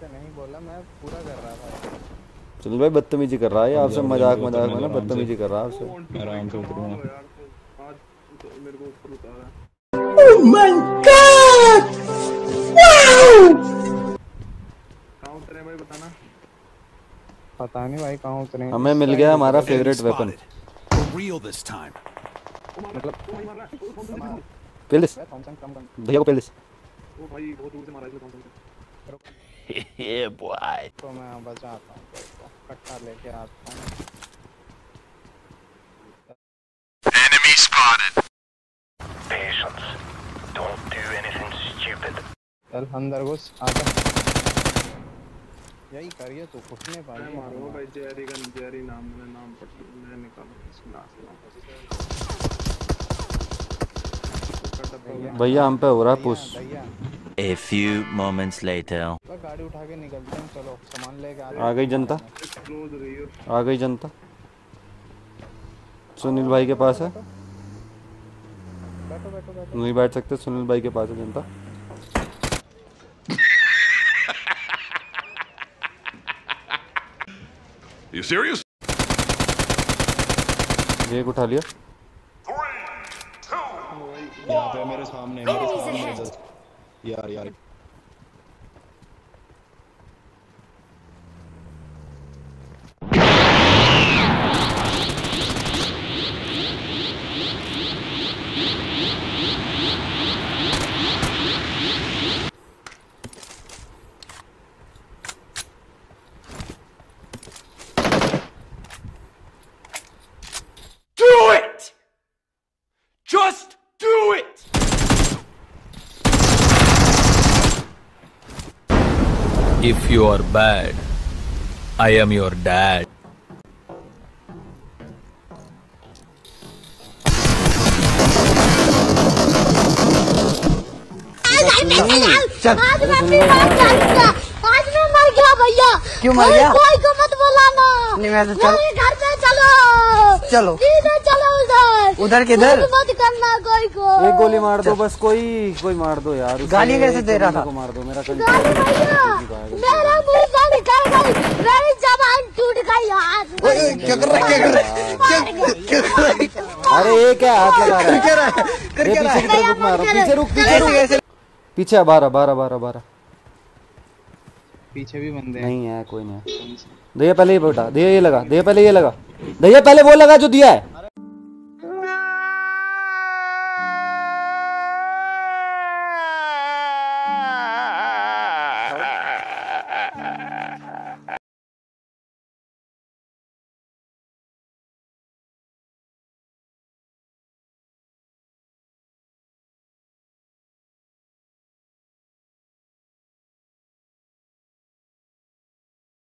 ऐसे नहीं बोला, मैं पूरा कर रहा था। चल भाई बदतमीजी कर रहा है आपसे, मजाक में ना बदतमीजी कर रहा है आपसे। आराम से उतरूंगा यार आज मेरे को ऊपर उतारा। Oh my God wow. कहाँ उतरे भाई बताना। पता नहीं भाई कहाँ उतरे। हमें मिल गया हमारा फेवरेट वेपन। मतलब पेलिस भैया को पेलिस। ओ भाई बहुत दूर से मारा इसने थॉमसन से। ये बॉय तो मैं बचाता हूँ, कट्टा लेके आता हूँ। Enemy spotted. Patience. Don't do anything stupid. चल अंदर घुस, आजा। यही करिए तो कुछ नहीं पाएगा। मैं मारूंगा भाई। जेरी नाम पढ़ मैं निकालूंगा इसमें नाम। भैया हम पे हो रहा है push. A few moments later. गाड़ी उठा के निकलते हैं, चलो सामान लेके आ गई जनता, आ गई जनता। सुनील भाई के पास है। बैठो। नहीं बैठ सकते, सुनील भाई के पास है जनता। You serious? एक उठा लिया। यहाँ पे मेरे सामने यार Do it! Just do it! If you are bad, I am your dad. आज मैं मर गया भैया। क्यों मर गया? कोई को मत बुलाना। नहीं मैं तो चल। घर पे चलो। चलो चलो उधर किधर? मत करना कोई को। एक गोली मार दो बस, कोई मार दो यार। गाली कैसे दे रहा था? को मार दो मेरा मेरा मुर्गा निकल गई, मेरी जबान टूट गई यार। क्या कर रहा है? अरे ये क्या हाथ लगा रहा है? पीछे की तरफ रुक, मारो पीछे रुक। पीछे 12 पीछे भी बंदे नहीं है, कोई नहीं है। दे पहले ये बेटा, दे ये लगा, दे पहले ये लगा, दे पहले वो लगा जो दिया है।